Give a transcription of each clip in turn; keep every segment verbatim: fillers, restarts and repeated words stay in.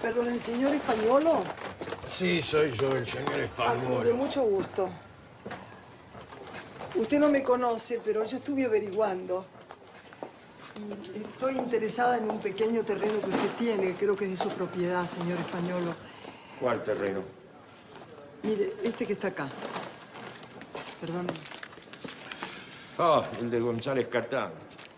Perdón, ¿el señor Españolo? Sí, soy yo, el señor Ah, Españolo. mire, mucho gusto. Usted no me conoce, pero yo estuve averiguando. Y estoy interesada en un pequeño terreno que usted tiene, creo que es de su propiedad, señor Españolo. ¿Cuál terreno? Mire, este que está acá. Perdóneme. Ah, el de González Catán.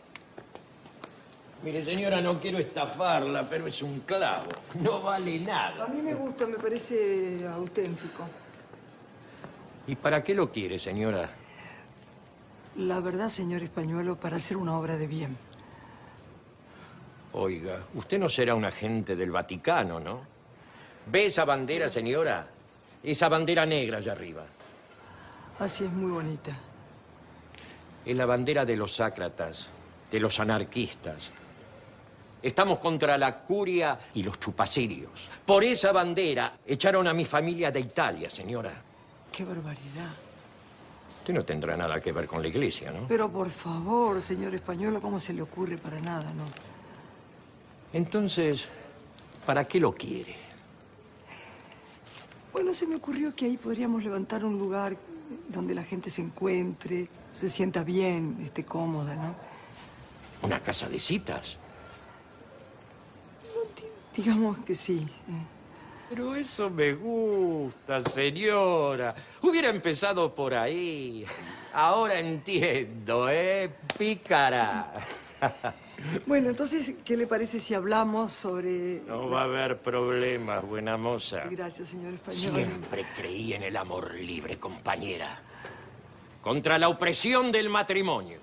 Mire, señora, no quiero estafarla, pero es un clavo. No vale nada. A mí me gusta, me parece auténtico. ¿Y para qué lo quiere, señora? La verdad, señor Españolo, para hacer una obra de bien. Oiga, usted no será un agente del Vaticano, ¿no? ¿Ve esa bandera, señora? Esa bandera negra allá arriba. Así es, muy bonita. Es la bandera de los sácratas, de los anarquistas. Estamos contra la curia y los chupacirios. Por esa bandera echaron a mi familia de Italia, señora. ¡Qué barbaridad! Usted no tendrá nada que ver con la iglesia, ¿no? Pero por favor, señor Españolo, ¿cómo se le ocurre? Para nada, ¿no? Entonces, ¿para qué lo quiere? Bueno, se me ocurrió que ahí podríamos levantar un lugar donde la gente se encuentre, se sienta bien, esté cómoda, ¿no? ¿Una casa de citas? Digamos que sí. ¿eh? Pero eso me gusta, señora. Hubiera empezado por ahí. Ahora entiendo, ¿eh? Pícara. Bueno, entonces, ¿qué le parece si hablamos sobre...? No va a haber problemas, buena moza. Gracias, señor Españolo. Siempre creí en el amor libre, compañera. Contra la opresión del matrimonio.